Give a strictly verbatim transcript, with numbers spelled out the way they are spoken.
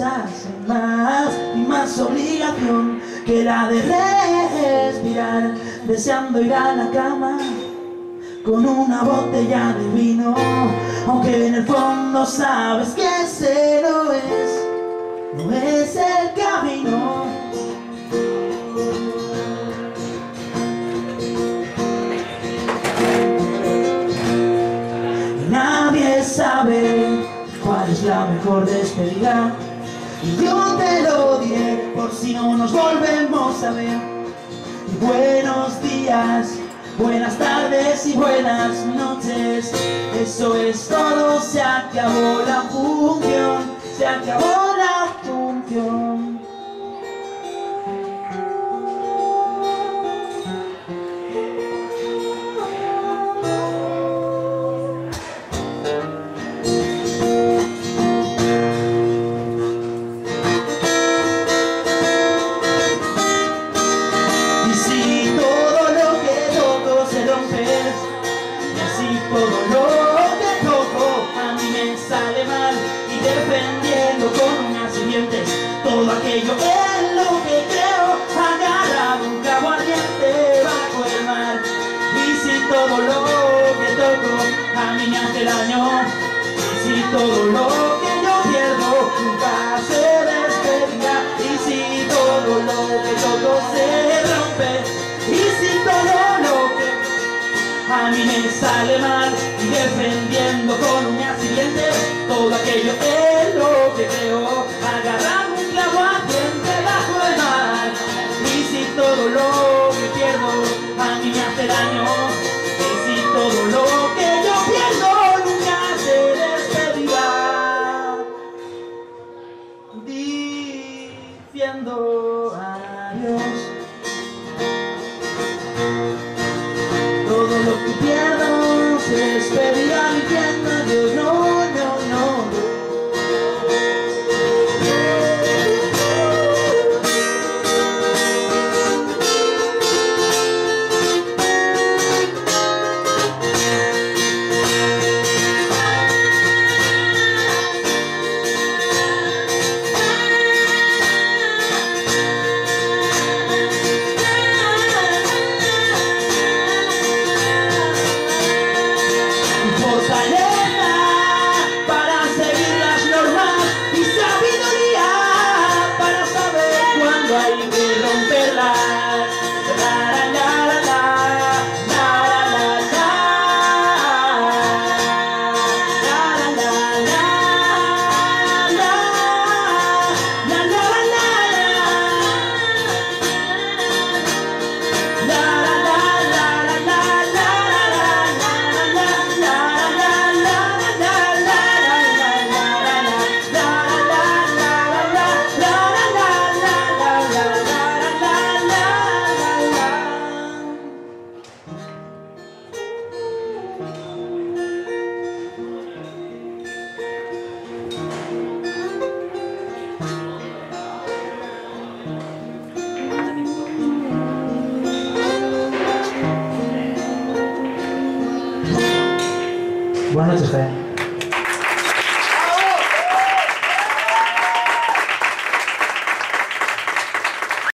prisas sin más y más obligación que la de respirar, deseando ir a la cama con una botella de vino, aunque en el fondo sabes que ese no es, no es el camino. Y nadie sabe cuál es la mejor despedida, y yo te lo diré por si no nos volvemos a ver. Y buenos días, buenas tardes y buenas noches, eso es todo, se acabó la función, se acabó la función. Y si todo lo que toco se rompe, y así todo lo que toco a mí me sale mal, y defendiendo con uñas y dientes todo aquello en lo que creo, agarrado un clavo ardiente bajo el mar. Y si todo lo que toco a mí me hace daño, y si todo lo que yo pierdo nunca se despedirá, y si todo lo que toco se rompe, y si todo lo que a mí me sale mal, y defendiendo con uñas y dientes todo aquello en lo que creo, agarrando un clavo ardiente bajo el mar. Y si todo lo que pierdo a mí me hace daño, y si todo lo que yo pierdo nunca se despedirá, diciendo adiós. Todo lo que pierdo se despedirá diciendo adiós. No, no, no. Fortaleza para seguir las normas y sabiduría para saber cuándo hay que romperlas. La, la, la, la, la, la, la, la, la, la, Buenas noches, Jaén.